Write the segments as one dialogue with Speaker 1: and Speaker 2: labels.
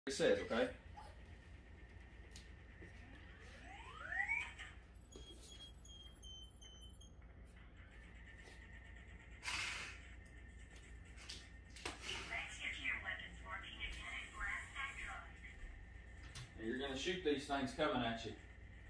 Speaker 1: It says, okay? And you're going to shoot these things coming at you.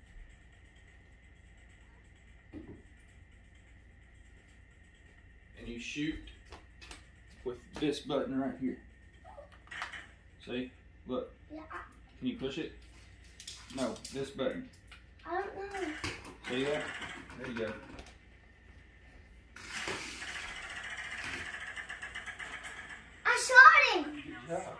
Speaker 1: And you shoot with this button right here. See? Look.
Speaker 2: Yeah.
Speaker 1: Can you push it? No, this button.
Speaker 2: I don't know.
Speaker 1: See that? There you go.
Speaker 2: I shot him!
Speaker 1: Good job.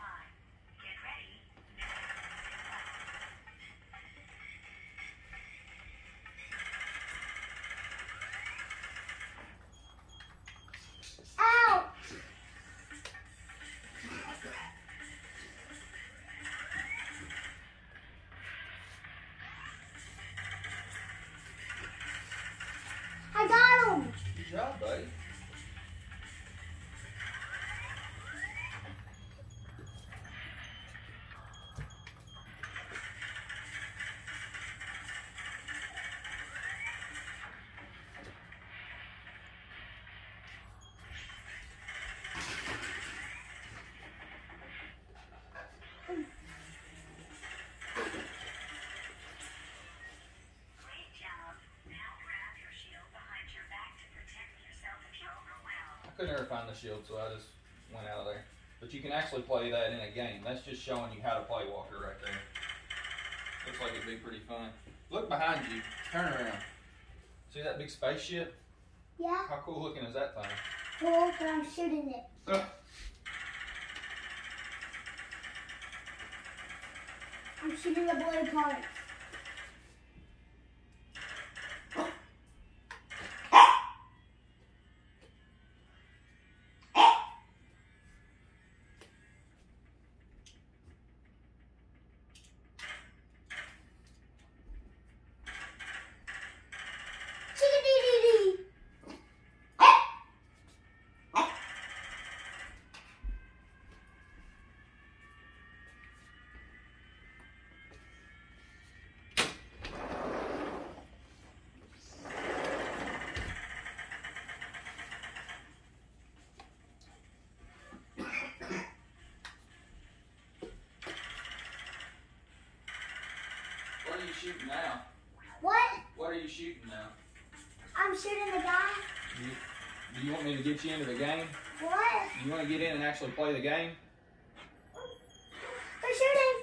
Speaker 2: Ow! I got him!
Speaker 1: Good job, buddy. I couldn't ever find the shield, so I just went out of there. But you can actually play that in a game. That's just showing you how to play Walker right there. Looks like it'd be pretty fun. Look behind you. Turn around. See that big spaceship?
Speaker 2: Yeah.
Speaker 1: How cool looking is that thing?
Speaker 2: Cool, but I'm shooting it. I'm shooting the blue part.
Speaker 1: What are you shooting now?
Speaker 2: What?
Speaker 1: What are you shooting now?
Speaker 2: I'm shooting the guy.
Speaker 1: Do you want me to get you into the game?
Speaker 2: What?
Speaker 1: You want to get in and actually play the game?
Speaker 2: They're shooting.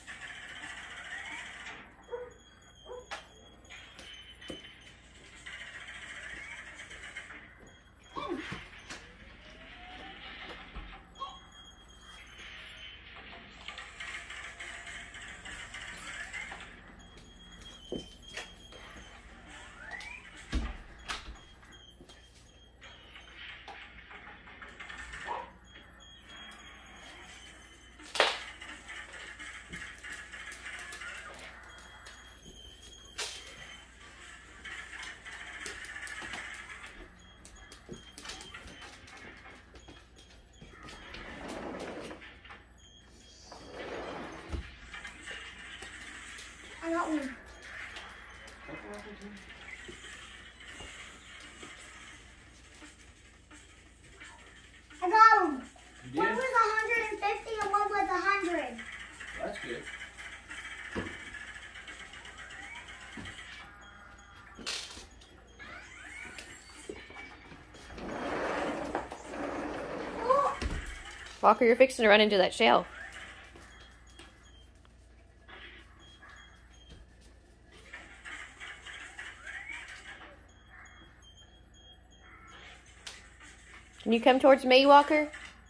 Speaker 2: I got one. I got them.
Speaker 1: You
Speaker 2: One
Speaker 1: did?
Speaker 2: was 150 and one was 100.
Speaker 1: That's good.
Speaker 2: Oh,
Speaker 3: Walker, you're fixing to run into that shell. Can you come towards me, Walker?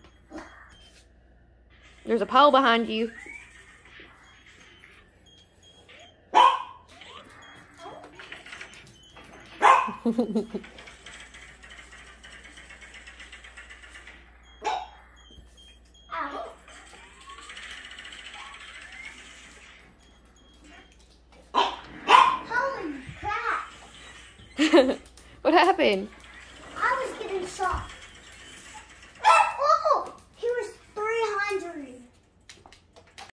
Speaker 3: There's a pole behind you.
Speaker 2: ow. Holy crap.
Speaker 3: What happened?